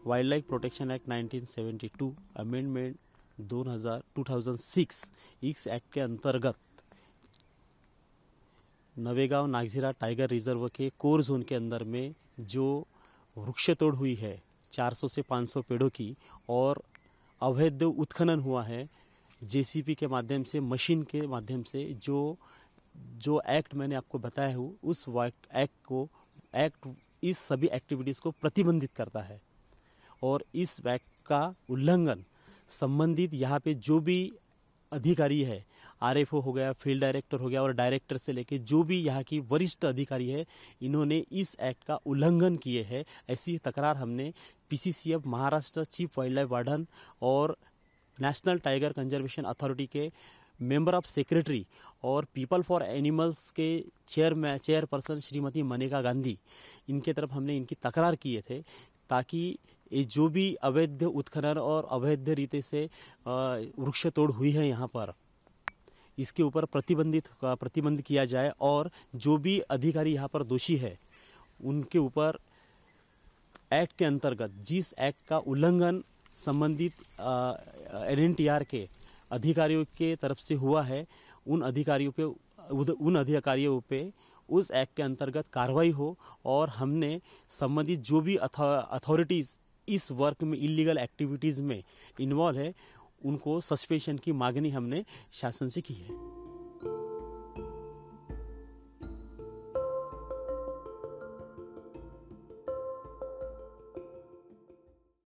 Wild life protection act 1972 amendment 2006 इस act के अंतर्गत नवेगांव नागझिरा टाइगर रिजर्व के कोर जोन के अंदर में जो वृक्ष तोड़ हुई है 400 से 500 पेड़ों की और अवैध उत्खनन हुआ है जेसीबी के माध्यम से, मशीन के माध्यम से, जो एक्ट मैंने आपको बताया है उस एक्ट इस सभी एक्टिविटीज़ को प्रतिबंधित करता है। और इस एक्ट का उल्लंघन संबंधित यहाँ पे जो भी अधिकारी है, आरएफओ हो गया, फील्ड डायरेक्टर हो गया और डायरेक्टर से लेके जो भी यहाँ की वरिष्ठ अधिकारी है, इन्होंने इस एक्ट का उल्लंघन किए हैं। ऐसी तकरार हमने PCCF, Maharashtra chief wildlife warden और नेशनल टाइगर कंजर्वेशन अथॉरिटी के मेंबर ऑफ सेक्रेटरी और पीपल फॉर एनिमल्स के चेयरपर्सन श्रीमती मनेका गांधी, इनके तरफ हमने इनकी तकरार किए थे ताकि ये जो भी अवैध उत्खनन और अवैध रीति से वृक्ष तोड़ हुई है यहाँ पर, इसके ऊपर प्रतिबंध किया जाए और जो भी अधिकारी यहाँ पर दोषी है उनके ऊपर एक्ट के अंतर्गत जिस एक्ट का उल्लंघन संबंधित एनएनटीआर के अधिकारियों के तरफ से हुआ है उन अधिकारियों पे उस एक्ट के अंतर्गत कार्रवाई हो और हमने संबंधित जो भी अथॉरिटीज़ इस वर्क में इलीगल एक्टिविटीज़ में इन्वॉल्व है उनको सस्पेंशन की मांगनी हमने शासन से की है।